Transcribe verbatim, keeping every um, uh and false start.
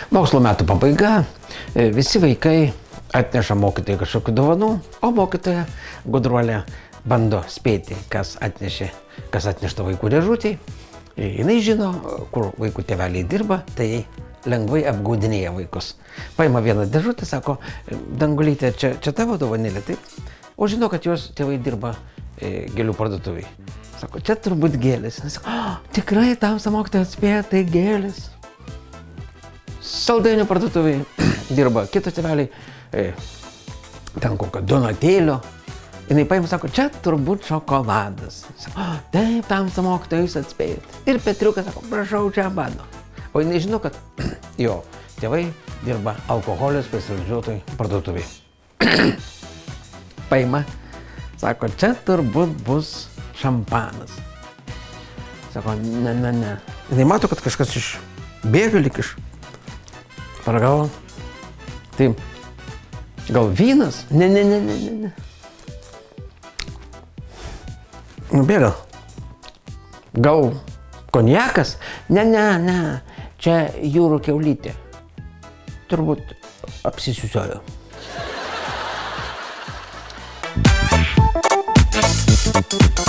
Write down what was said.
Mokslo metų pabaiga, visi vaikai atneša mokytojai kažkokių dovanų, o mokytoja gudruolė bando spėti, kas atnešė, kas atnešta vaikų dėžutėj. Jinai žino, kur vaikų tėveliai dirba, tai lengvai apgaudinėja vaikus. Paima vieną dėžutę, sako, Dangulytė, čia, čia tavo dovanėlė, taip? O žino, kad jos tėvai dirba e, gėlių parduotuviai. Sako, čia turbūt gėlės. Sako, oh, tikrai tamsa mokytoja atspėja, tai gėlės. Saldainių parduotuviai dirba kito tėveliai, e, ten kokio Donatėlio. Jinai paima, sako, čia turbūt šokoladas. Sako, oh, taip, tamsa mokytoja jūs atspėjot. Ir Petriukas sako, prašau, čia mano. O jinai žino, kad jo tėvai dirba alkoholio specializuotoj parduotuviai. Paima, sako, čia turbūt bus šampanas. Sako, ne, ne, ne. Jinai mato, kad kažkas iš bėga lyg iš paragavo. Tai gal vynas? Ne, ne, ne, ne, ne, ne. Nubėga. Gal konjakas? Ne, ne, ne. Čia jūrų kiaulytė. Turbūt apsisiusiojo. Thank you.